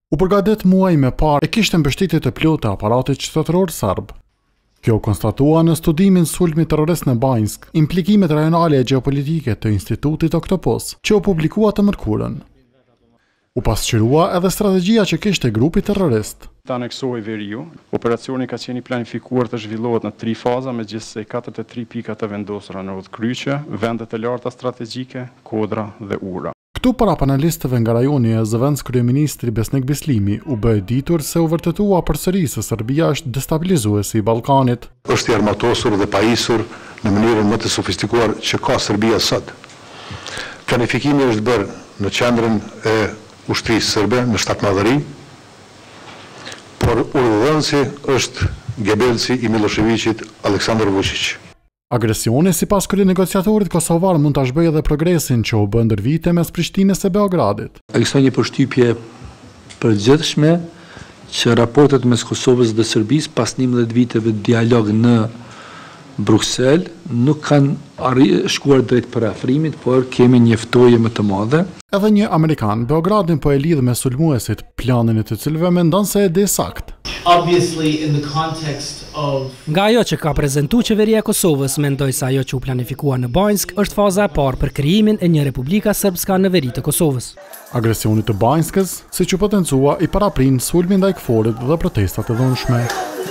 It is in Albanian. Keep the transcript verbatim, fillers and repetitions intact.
U përgatit muaj me parë e kishte mbështetje të plotë aparatit qytetëror serb. Kjo konstatua në studimin sulmit terrorist në Banjsk, implikimet rajonale e gjeopolitike të Institutit Oktopos, që u publikua të mërkurën. U pasqyrua edhe strategjia që kishte grupi terrorist. Të aneksoi Veriu, operacioni ka qenë i planifikuar të zhvillohet në tre faza me gjithsej katërdhjetë e tre pika të vendosura në Udhkryqe, vendet e larta strategjike, Kodra dhe Ura. Këtu para panelistëve nga rajoni e zëvendës kryeministri Besnik Bislimi u bë e ditur se u vërtetua përsëri se Serbia është destabilizuesi i Ballkanit. Është i armatosur dhe pajisur në mënyrën më të sofistikuar që ka Serbia sot. Planifikimi është bërë në qendrën e ushtrisë serbe në shtatëmadhëri, por urdhëdhënësi është gebelsi i Miloševićit Aleksandar Vučić. Agresioni sipas kryenegociatorit kosovar mund ta zhbëjë edhe progresin që u bë ndër vite mes Prishtinës e Beogradit. Ekziston një përshtypje përgjithshme që raportet mes Kosovës dhe Serbisë pas njëmbëdhjetë viteve dialog në Bruksel nuk kanë arri shkuar drejt parafrimit, por kemi një ftoje më të madhe. Edhe një Amerikan Beogradin po e lidh me sulmuesit, planin e të cilëve mendon se e di sakt. Nga ajo që ka prezentuar qeveria e Kosovës, mendoj se ajo që u planifikua në Banjsk është faza e parë për krijimin e një Republika Srpska në veri të Kosovës. Agresioni të Banjskës, siç u potencua, i paraprin sulmin ndaj Kforit dhe protestat e dhunshme.